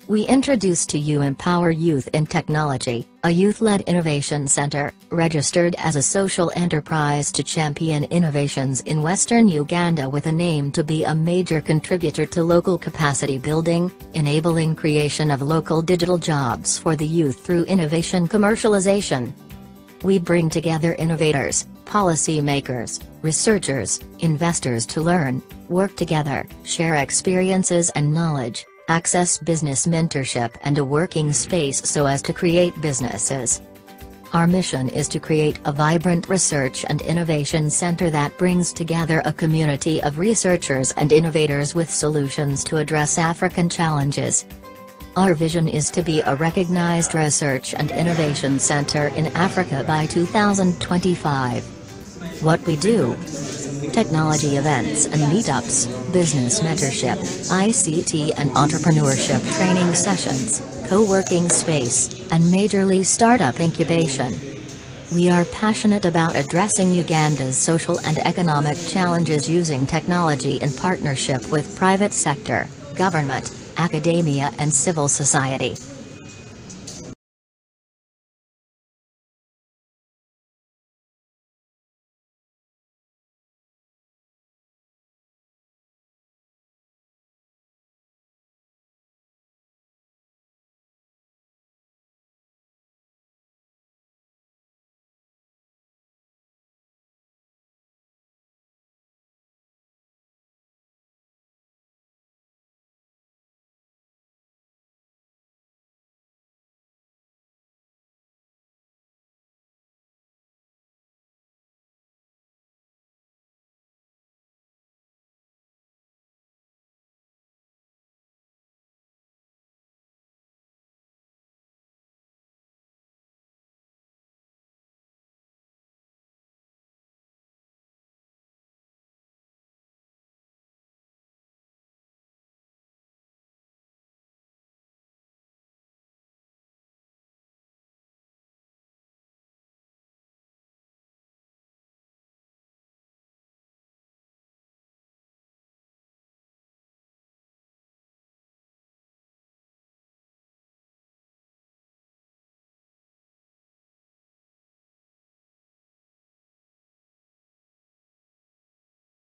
we introduce to you Empower Youth in Technology, a youth-led innovation center, registered as a social enterprise to champion innovations in Western Uganda with an aim to be a major contributor to local capacity building, enabling creation of local digital jobs for the youth through innovation commercialization. We bring together innovators, policymakers, researchers, investors to learn, work together, share experiences and knowledge, access business mentorship and a working space so as to create businesses. Our mission is to create a vibrant research and innovation center that brings together a community of researchers and innovators with solutions to address African challenges. Our vision is to be a recognized research and innovation center in Africa by 2025. What we do: technology events and meetups, business mentorship, ICT and entrepreneurship training sessions, co-working space, and majorly startup incubation. We are passionate about addressing Uganda's social and economic challenges using technology in partnership with private sector, government, academia and civil society.